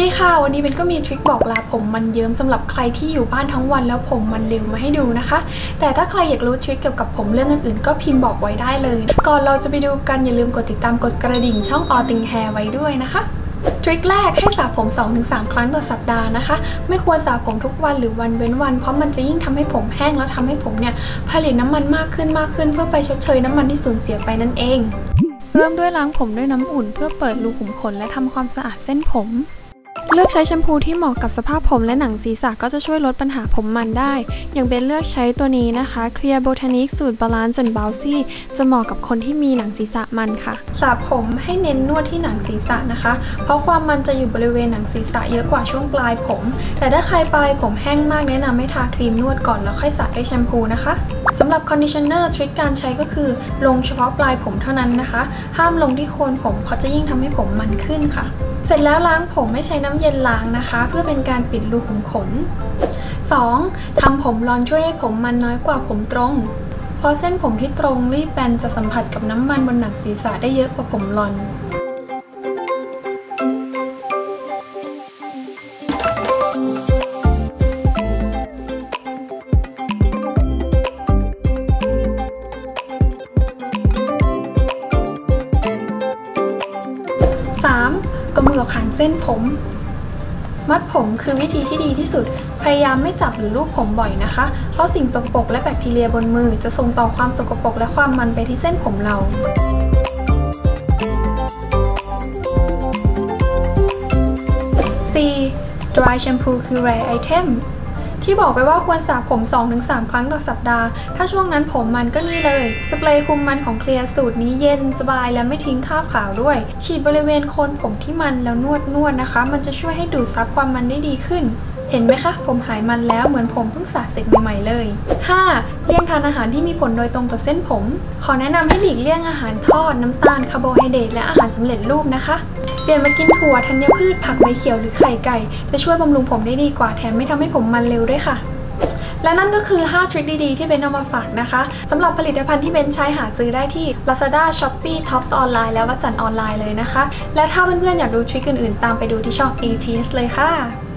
ดีค่ะวันนี้เบนก็มีทริคบอกลาผมมันเยิ้มสำหรับใครที่อยู่บ้านทั้งวันแล้วผมมันเร็วมาให้ดูนะคะแต่ถ้าใครอยากรู้ทริคเกี่ยวกับผมเรื่องอื่นๆก็พิมพ์บอกไว้ได้เลยก่อนเราจะไปดูกันอย่าลืมกดติดตามกดกระดิ่งช่อง All Things Hair ไว้ด้วยนะคะทริคแรกให้สระผม 2-3 ครั้งต่อสัปดาห์นะคะไม่ควรสระผมทุกวันหรือวันเว้นวันเพราะมันจะยิ่งทำให้ผมแห้งแล้วทำให้ผมเนี่ยผลิตน้ำมันมากขึ้นเพื่อไปชดเชยน้ำมันที่สูญเสียไปนั่นเองเริ่มด้วยล้างผมด้วยน้ำอุ่นเพื่อเปิดรูขุมขนและทำความสะอาดเส้นผมเลือกใช้แชมพูที่เหมาะกับสภาพผมและหนังศีรษะก็จะช่วยลดปัญหาผมมันได้อย่างเบนเลือกใช้ตัวนี้นะคะ Clear Botanic สูตร Balance and Bouncy จะเหมาะกับคนที่มีหนังศีรษะมันค่ะสระผมให้เน้นนวดที่หนังศีรษะนะคะเพราะความมันจะอยู่บริเวณหนังศีรษะเยอะกว่าช่วงปลายผมแต่ถ้าใครปลายผมแห้งมากแนะนำให้ทาครีมนวดก่อนแล้วค่อยสระด้วยแชมพูนะคะสำหรับคอนดิชเนอร์ทริคการใช้ก็คือลงเฉพาะปลายผมเท่านั้นนะคะห้ามลงที่โคนผมเพราะจะยิ่งทำให้ผมมันขึ้นค่ะเสร็จแล้วล้างผมไม่ใช้น้ำเย็นล้างนะคะเพื่อเป็นการปิดรูขุมขน 2. ทำผมรอนช่วยให้ผมมันน้อยกว่าผมตรงเพราะเส้นผมที่ตรงรีบแบนจะสัมผัสกับน้ำมันบนหนังศีรษะได้เยอะกว่าผมรอน 3. เอามือออกห่างเส้นผมมัดผมคือวิธีที่ดีที่สุดพยายามไม่จับหรือลูบผมบ่อยนะคะเพราะสิ่งสกปรกและแบคทีเรียบนมือจะส่งต่อความสกปรกและความมันไปที่เส้นผมเรา 4. Dry shampoo คือ rare item ที่บอกไปว่าควรสระผม 2-3 ครั้งต่อสัปดาห์ถ้าช่วงนั้นผมมันก็นี่เลยสเปรย์คุมมันของเคลียร์สูตรนี้เย็นสบายและไม่ทิ้งคราบขาวด้วยฉีดบริเวณโคนผมที่มันแล้วนวดนะคะมันจะช่วยให้ดูดซับความมันได้ดีขึ้นเห็นไหมคะผมหายมันแล้วเหมือนผมเพิ่งสระเสร็จใหม่ๆเลย 5. เลี่ยงทานอาหารที่มีผลโดยตรงต่อเส้นผมขอแนะนำให้หลีกเลี่ยงอาหารทอดน้ำตาลคาร์โบไฮเดรตและอาหารสำเร็จรูปนะคะเปลี่ยนมากินถั่วธัญพืชผักใบเขียวหรือไข่ไก่จะช่วยบำรุงผมได้ดีกว่าแถมไม่ทำให้ผมมันเร็วด้วยค่ะและนั่นก็คือ5ทริคดีๆที่เบนเอามาฝากนะคะสำหรับผลิตภัณฑ์ที่เบนใช้หาซื้อได้ที่ Lazada, Shopee, Tops ออนไลน์และวัตสันออนไลน์เลยนะคะและถ้าเพื่อนๆอยากดูทริคอื่นๆตามไปดูที่ช่อง ATS เลยค่ะ